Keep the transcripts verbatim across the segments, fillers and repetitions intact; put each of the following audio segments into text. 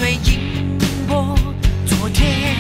对赢过昨天。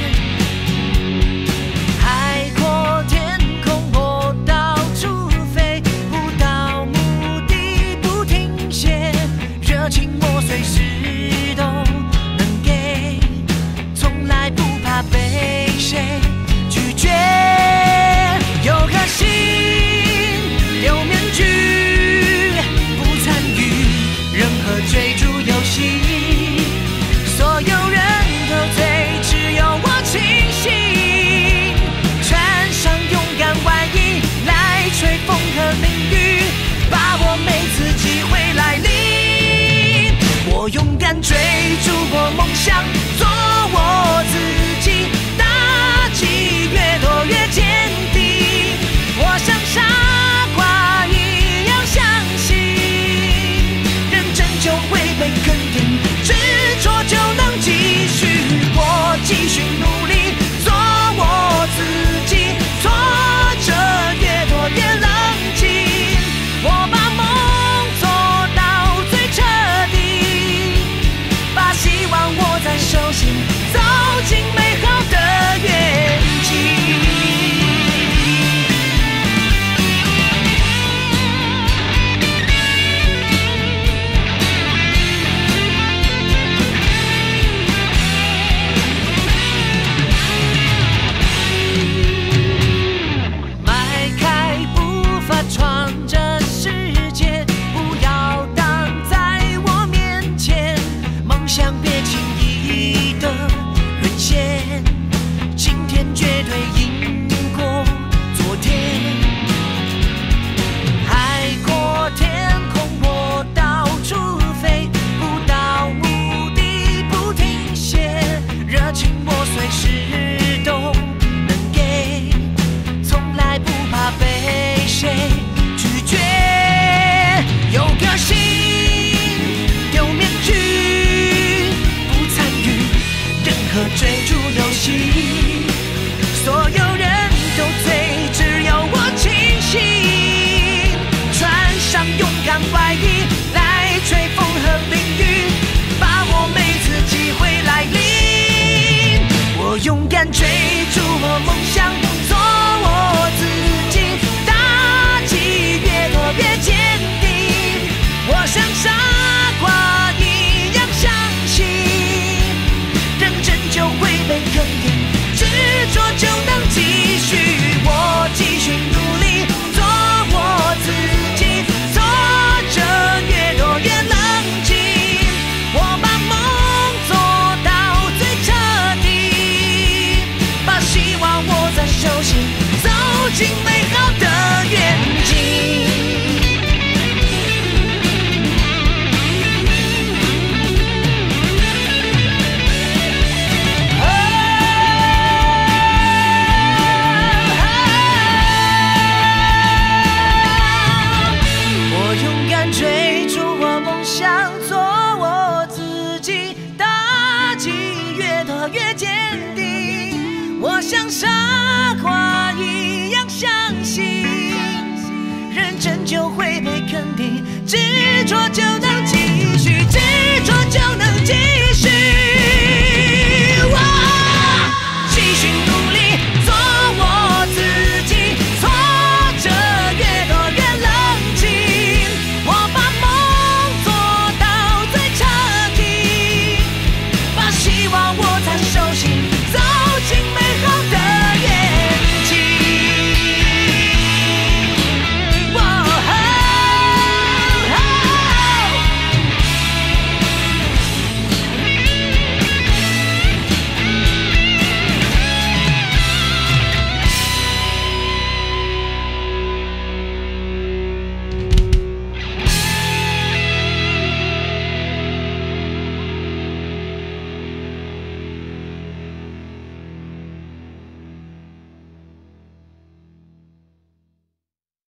海阔天空，我到处飞，不到目的不停歇，热情我随时都能给，从来不怕被谁拒绝。有颗心丢面具，不参与任何追逐游戏，所有人都醉，只有我清醒，穿上勇敢外衣来吹风和淋雨，把握每次机会来临。我勇敢追逐我梦想，做我自己，打击越多越坚定。我像傻瓜一样相信，认真就会被肯定，执着就能继续。我继续努力，做我自己，挫折越多越冷静。我把梦做到最彻底，把希望握在手心，走进美好的愿景。迈开步伐，闯这世界，不要挡在我面前，梦想别轻易的沦陷，今天绝对赢过昨天。海阔天空，我到处飞，不到目的不停歇，热情我随时都能给，从来不怕被谁拒绝。有个心丢面具，不参与任何追逐游戏，所有人都醉，只有我清醒，穿上勇敢外衣来吹风和淋雨，把握每次机会来临。我勇敢追逐我梦想，做我自己，打击越多越坚定。我像傻瓜一样相信，认真就会被肯定，执着就能继续。我继续努力，做我自己，挫折越多越冷静。我把梦做到最彻底，把希望握在手心，走进美好的愿景。我勇敢追逐我梦想，做我自己，打击越多越坚定。我像傻瓜一样相信，认真就会被肯定，执着就能继续，执着就能